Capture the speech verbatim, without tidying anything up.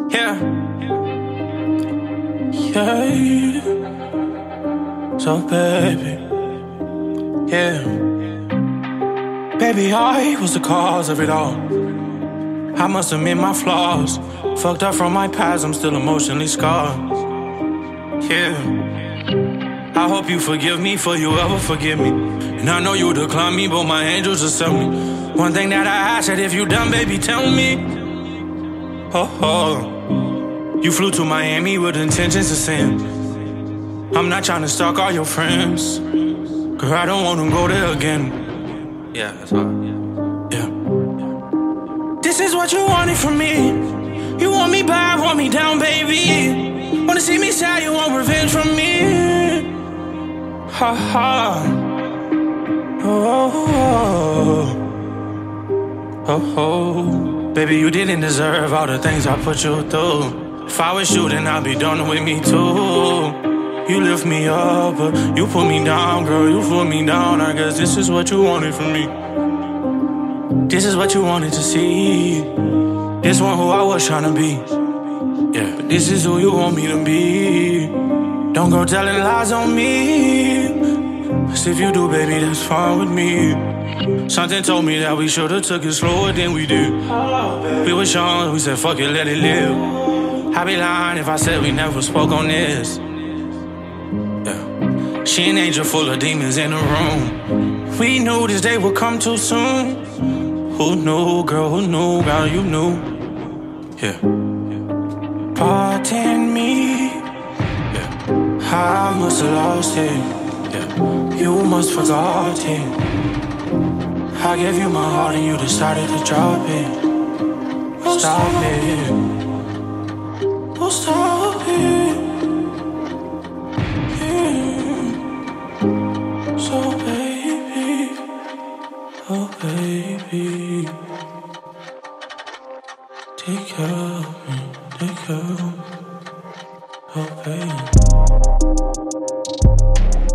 Yeah. Yeah. So baby, yeah. Baby, I was the cause of it all. I must admit my flaws. Fucked up from my past, I'm still emotionally scarred. Yeah. I hope you forgive me for you ever forgive me. And I know you decline me, but my angels accept me. One thing that I ask that if you done, baby, tell me. Oh, oh. You flew to Miami with intentions of sin. I'm not trying to stalk all your friends, girl, I don't want to go there again. Yeah, that's hard. Yeah. This is what you wanted from me. You want me bad, want me down, baby. Wanna see me sad, you want revenge from me. Ha ha. Oh, oh, oh, oh. Baby, you didn't deserve all the things I put you through. If I was you, then I'd be done with me too. You lift me up, but you put me down, girl, you put me down. I guess this is what you wanted from me. This is what you wanted to see. This one who I was trying to be. Yeah, but this is who you want me to be. Don't go telling lies on me. Cause if you do, baby, that's fine with me. Something told me that we should've took it slower than we did. We were young, we said fuck it, let it live. I'd be lying if I said we never spoke on this. Yeah. She an angel full of demons in the room. We knew this day would come too soon. Who knew, girl, who knew, girl, you knew. Yeah. Pardon me. Yeah. I must have lost it. Yeah. You must forgot it. I gave you my heart and you decided to drop it. Oh, stop it. Oh, stop it. Yeah. So baby, oh baby, take care of me, take care of me, oh baby.